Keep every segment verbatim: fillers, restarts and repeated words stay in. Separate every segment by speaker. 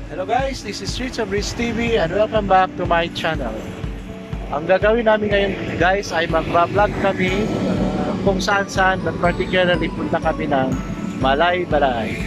Speaker 1: Hello guys, this is Streets of Rich T V and welcome back to my channel. Ang gagawin namin ngayon guys ay mag-vlog kami uh, kung saan saan, but particularly punta kami ng Malay-Balay.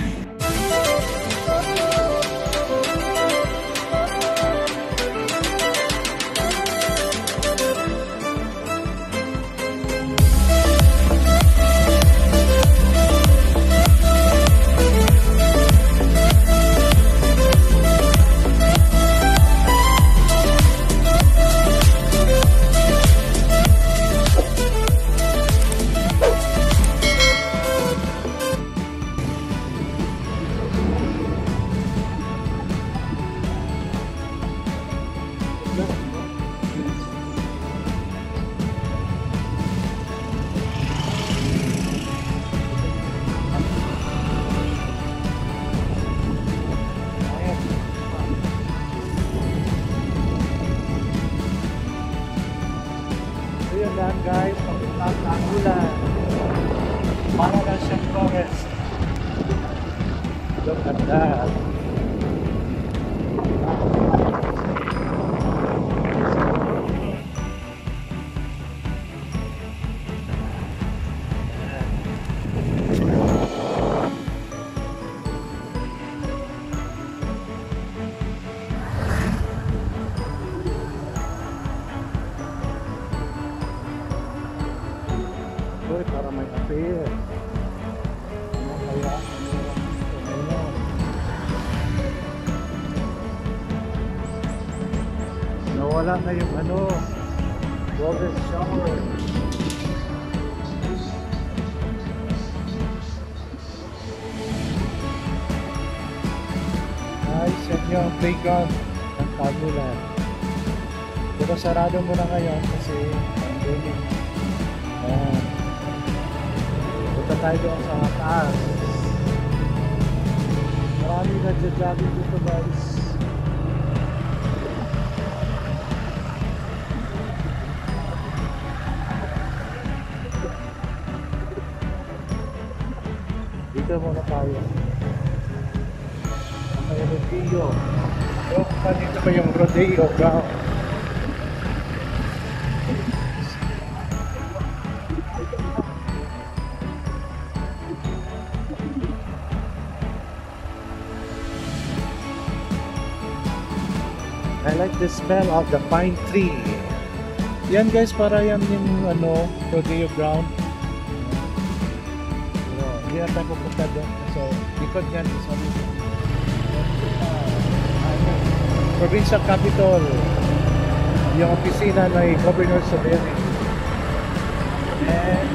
Speaker 1: Ayan guys, papunta ang ulan. Para na siyang forest. Look at that. Para may appear. Ano kaya? Ayun. Nawala na yung ano, golden shower. Nice, yan yung playground ng Tagulan. Pero sarado muna ngayon kasi pandemic. Ayan. Punta tayo doon sa taas. Marami nagja-jogging dito guys. Dito muna tayo. May rodeo. So, dito ba yung rodeo ground? I like the smell of the pine tree. Yan guys, para yan yung ano, rodeo ground. Pero hindi na tayo pupunta doon. So, likod yan. So, uh, provincial capital. Yung opisina ng Governor Soberi. And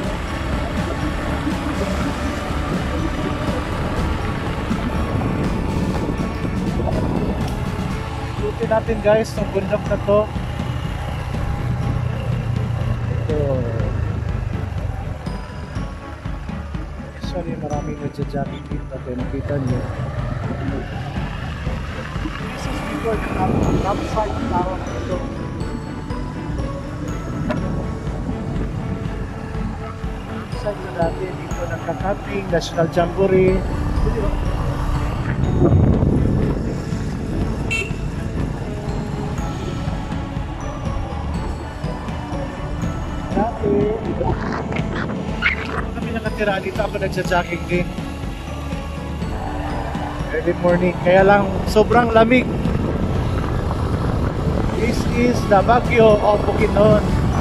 Speaker 1: ikutin natin guys itong bundok na to. Ito. Actually maraming nagja-jogging dito natin. Nakita nyo. This is before the campsite ng tawag ito. Campsite na natin dito nagka-camping, National Jamboree. Kami nakatira dito, ako nagsa-jogging din early morning, kaya lang sobrang lamig. This is the Baguio of Bukidnon.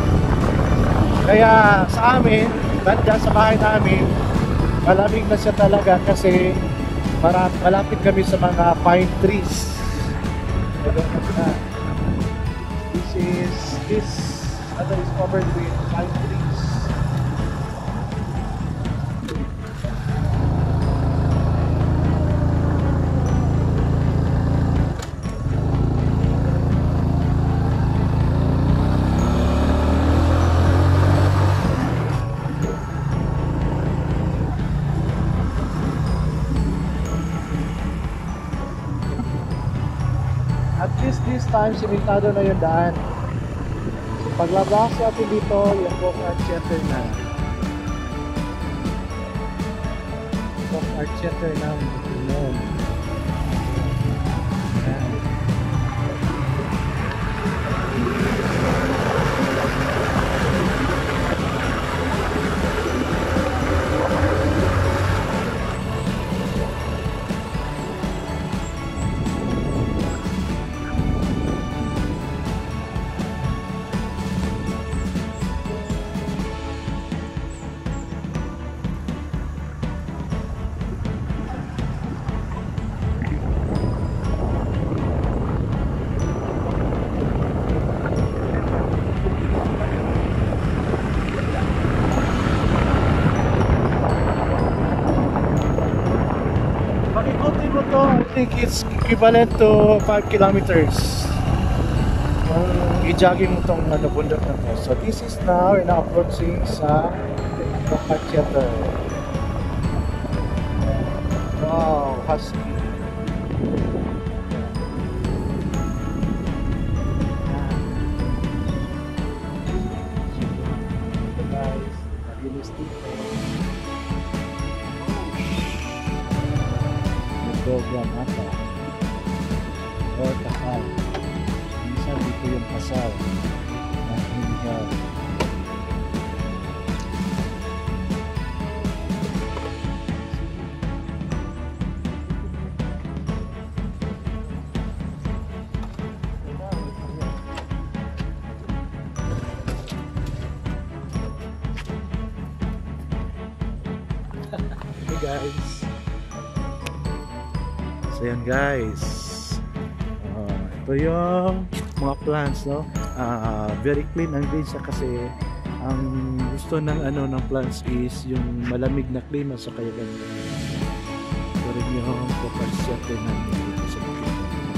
Speaker 1: Kaya sa amin, banda sa bahay namin, malamig na siya talaga kasi para malapit kami sa mga pine trees. This is this other is covered with pine trees. At least this time, simentado na yung daan. Paglabas natin dito, yung Folk Art Center na. Folk Art Center na. Ayan. think it's equivalent to five kilometers. Kung i-jogging mo itong ano, bundok na to. So this is now, we're now approaching sa Roca Theater. Wow, husky. Guys, malinis dito. May program ata. Or kasal. Minsan dito yung kasal. Nahinihal. Hey guys. So yan guys. Uh, ito yung mga plants, no? Uh, very clean and green siya kasi ang gusto ng ano ng plants is yung malamig na klima sa kaya ganda. Ito rin yung kapasya namin dito sa bukid.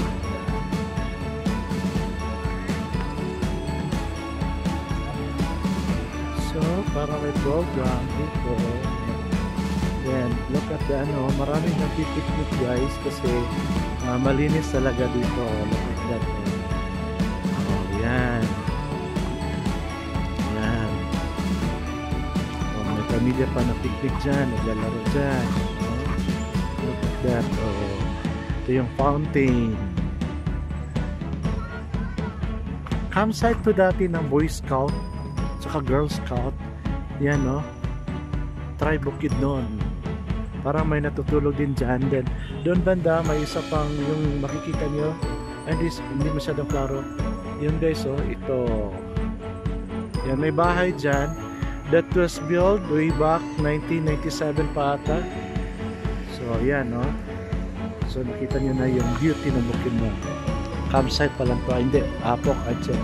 Speaker 1: So, para may program dito. Then, look at the ano, maraming nagpipiknik guys kasi uh, malinis talaga dito. Look at that. Oh, yan. Yan. Oh, may pamilya pa na piknik dyan, naglalaro dyan. Oh, look at that. Oh, ito yung fountain. Campsite to dati ng Boy Scout tsaka Girl Scout. Yan, no? Try Bukid noon. Parang may natutulog din dyan. Then, doon banda, may isa pang yung makikita nyo. And this, hindi masyadong klaro. Yun guys, oh, ito. Yan, may bahay dyan. That was built way back nineteen ninety-seven pa ata. So, yan, no? So, nakita nyo na yung beauty ng Bukid mo. Campsite pa lang to. Hindi, Apok at dyan.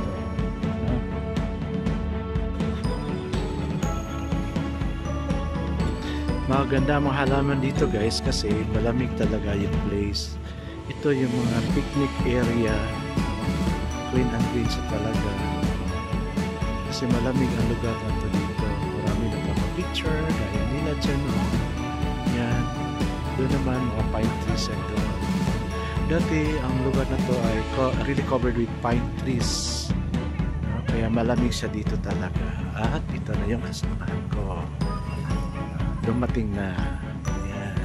Speaker 1: Maganda mga halaman dito guys kasi malamig talaga yung place. Ito yung mga picnic area. Clean and green siya talaga. Kasi malamig ang lugar na ito dito. Marami nagpapapicture gaya nila dyan. Oh. Yan. Doon naman mga pine trees and doon. Dati ang lugar na to ay really covered with pine trees. Kaya malamig siya dito talaga. At ito na yung kasamahan ko. Dumating na. Ayan.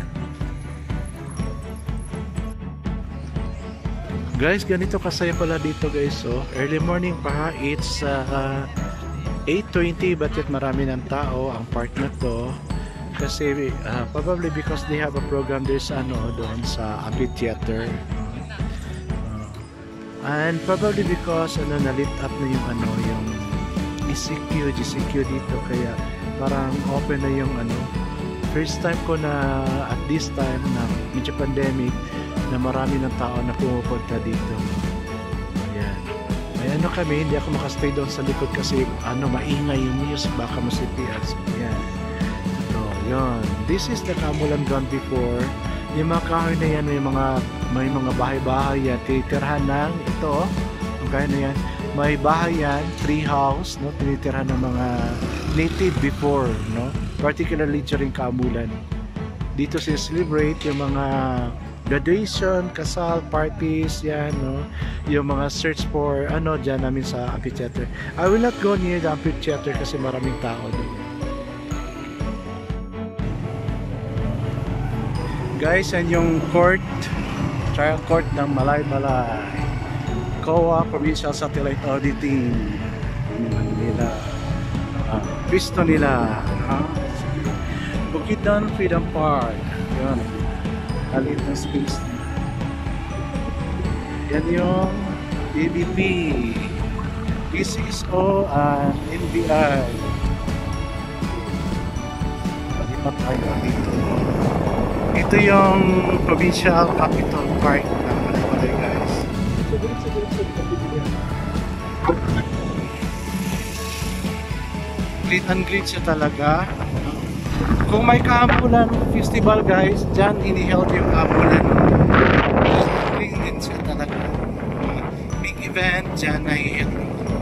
Speaker 1: Guys, ganito kasaya pala dito guys. So, early morning pa. It's uh, eight twenty but yet marami ng tao ang park na to. Kasi uh, probably because they have a program there's ano doon sa amphitheater. Uh, and probably because ano na-lit up na yung ano yung E C Q, G C Q dito kaya parang open na yung ano. First time ko na at this time na medyo pandemic na marami ng tao na pumupunta dito. Ayan. Ay ano kami, hindi ako makastay doon sa likod kasi ano maingay yung music baka masipian. So, ayan. So, yun. This is the Kamulan ground before. Yung mga kahoy na yan, may mga may mga bahay-bahay yan. Tinitirhan ng ito. Ang kahoy na yan. May bahay yan, tree house, no? Tinitirhan ng mga native before, no? Particularly during Kamulan. Dito si celebrate yung mga graduation, kasal, parties, yan, no? Yung mga search for, ano, dyan namin sa amphitheater. I will not go near the amphitheater kasi maraming tao doon. Guys, yan yung court, trial court ng Malay-Malay. C O A, Provincial Satellite Auditing. Nila. Uh, pisto nila. Ha? Huh? Bukidnon Freedom Park. Yun. Alit ng space. Yan yung A B P, P C S O, and N B I. Palipat tayo dito. Ito yung Provincial Capital Park ng Malay-Malay guys. Clean and green siya talaga. Kung may Kamulan festival guys, dyan iniheld yung Kamulan. dyan na hill.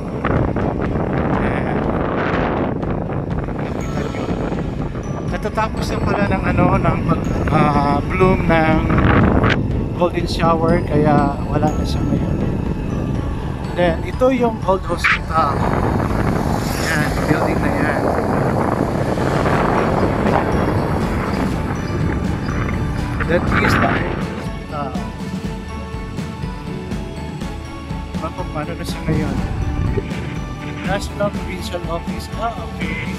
Speaker 1: Ayan. Nakita nyo. Katatapos na pala ng ano, ng uh, bloom ng golden shower, kaya wala na siya ngayon. Then, ito yung old hospital. Yan, building na yan. That is the hospital. Baka paano na siya ngayon? National Provincial Office. Ah, okay.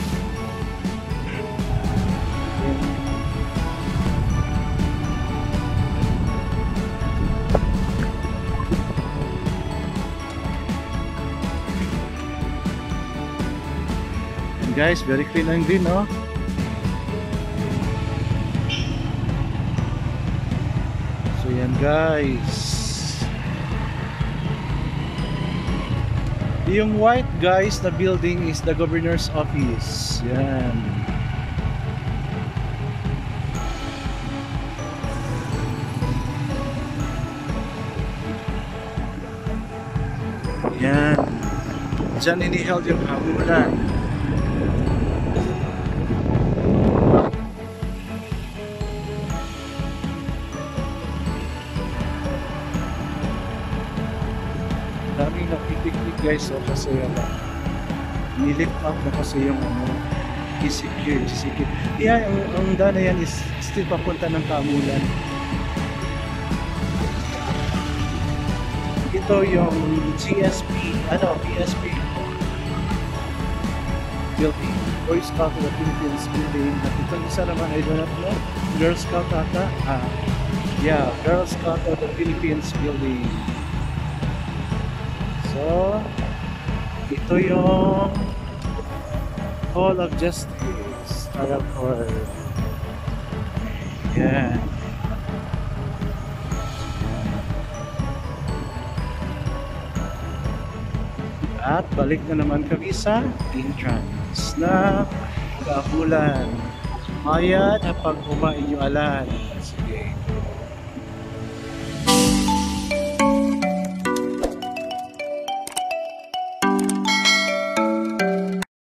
Speaker 1: And guys, very clean and green, no? So yan guys. Yung white guys na building is the governor's office. Yan. Yan. Diyan ini-held yung habulan. Daming nakipiknik guys, so kasi ano, nilift up na kasi yung ano, isecure, isecure. Yeah, ang, ang dana yan is still papunta ng Kamulan. Ito yung G S P, ano, P S P building, Boy Scout of the Philippines building. At itong isa naman, I don't know, Girl Scout ata, ah, yeah, Girl Scout of the Philippines building. So, ito yung Hall of Justice, Arab Court. Yan. At balik na naman kami sa entrance na Kamulan. Ayan, pag umain yung alan. Sige.